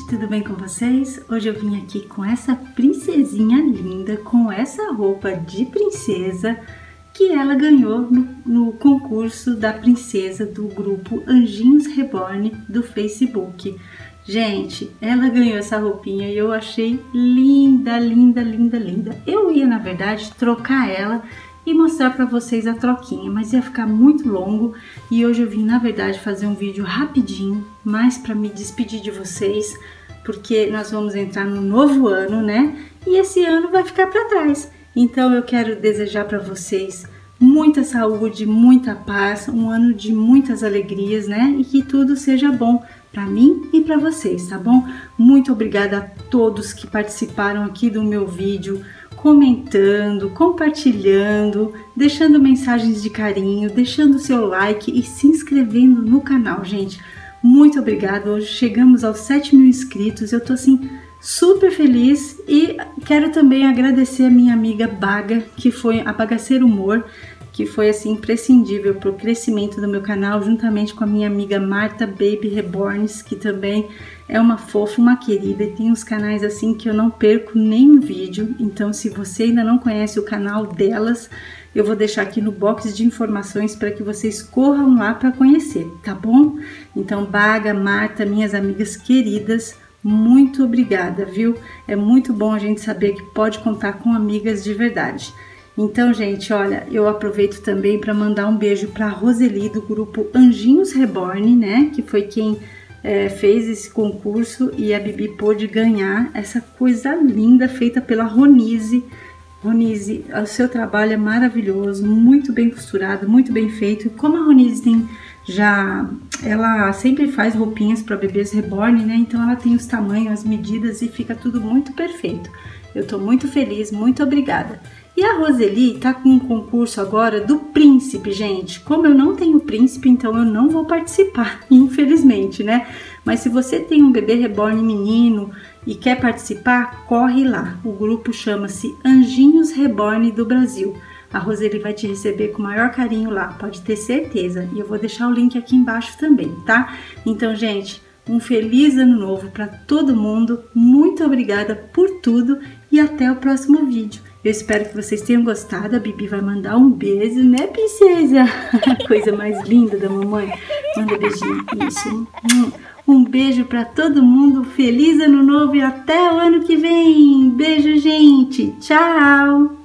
tudo bem com vocês? Hoje eu vim aqui com essa princesinha linda, com essa roupa de princesa que ela ganhou no concurso da princesa do grupo Anjinhos Reborn do Facebook. Gente, ela ganhou essa roupinha e eu achei linda, linda, linda, linda. Eu ia, na verdade, trocar ela e mostrar para vocês a troquinha, mas ia ficar muito longo e hoje eu vim, na verdade, fazer um vídeo rapidinho, mais para me despedir de vocês, porque nós vamos entrar no novo ano, né? E esse ano vai ficar para trás. Então eu quero desejar para vocês muita saúde, muita paz, um ano de muitas alegrias, né? E que tudo seja bom para mim e para vocês, tá bom? Muito obrigada a todos que participaram aqui do meu vídeo, comentando, compartilhando, deixando mensagens de carinho, deixando seu like e se inscrevendo no canal, gente. Muito obrigada. Hoje chegamos aos 7.000 inscritos. Eu tô assim super feliz e quero também agradecer a minha amiga Baga, que foi a Bagaceira Humor, que foi assim imprescindível para o crescimento do meu canal, juntamente com a minha amiga Marta Baby Reborns, que também é uma fofa, uma querida, e tem uns canais assim que eu não perco nenhum vídeo. Então, se você ainda não conhece o canal delas, eu vou deixar aqui no box de informações para que vocês corram lá para conhecer, tá bom? Então, Baga, Marta, minhas amigas queridas, muito obrigada, viu? É muito bom a gente saber que pode contar com amigas de verdade. Então, gente, olha, eu aproveito também para mandar um beijo para a Roseli do grupo Anjinhos Reborn, né? Que foi quem fez esse concurso e a Bibi pôde ganhar essa coisa linda feita pela Ronise. Ronise, o seu trabalho é maravilhoso, muito bem costurado, muito bem feito. Como a Ronise tem ela sempre faz roupinhas para bebês reborn, né? Então ela tem os tamanhos, as medidas e fica tudo muito perfeito. Eu tô muito feliz, muito obrigada. E a Roseli tá com um concurso agora do príncipe, gente. Como eu não tenho príncipe, então eu não vou participar, infelizmente, né? Mas se você tem um bebê reborn menino e quer participar, corre lá. O grupo chama-se Anjinhos Reborn do Brasil. A Roseli vai te receber com o maior carinho lá, pode ter certeza. E eu vou deixar o link aqui embaixo também, tá? Então, gente, um feliz ano novo para todo mundo. Muito obrigada por tudo e até o próximo vídeo. Eu espero que vocês tenham gostado. A Bibi vai mandar um beijo, né, princesa? Coisa mais linda da mamãe. Manda beijinho. Isso. Um beijo para todo mundo. Feliz ano novo e até o ano que vem. Beijo, gente. Tchau.